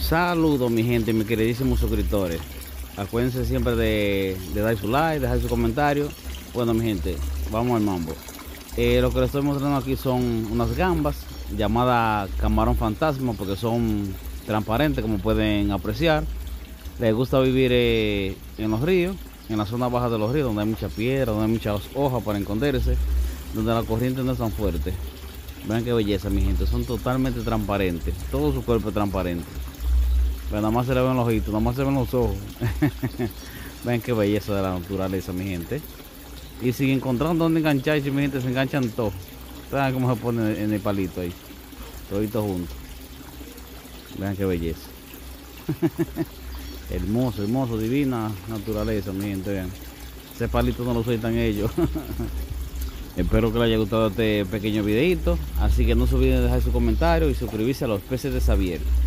Saludos mi gente, mis queridísimos suscriptores. Acuérdense siempre de dar su like, dejar su comentario. Bueno mi gente, vamos al mambo. Lo que les estoy mostrando aquí son unas gambas llamadas camarón fantasma porque son transparentes, como pueden apreciar. Les gusta vivir en los ríos, en la zona baja de los ríos, donde hay mucha piedra, donde hay muchas hojas para esconderse, donde la corriente no es tan fuerte. Vean qué belleza mi gente, son totalmente transparentes, todo su cuerpo es transparente. Pero nada más se le ven los ojitos, nada más se ven los ojos. Vean qué belleza de la naturaleza mi gente. Y si encontraron donde engancharse mi gente, se enganchan todos. Vean cómo se pone en el palito ahí, toditos juntos. Vean qué belleza. Hermoso, hermoso, divina naturaleza mi gente, vean. Ese palito no lo sueltan ellos. Espero que les haya gustado este pequeño videito. Así que no se olviden de dejar su comentario y suscribirse a los peces de Xavier.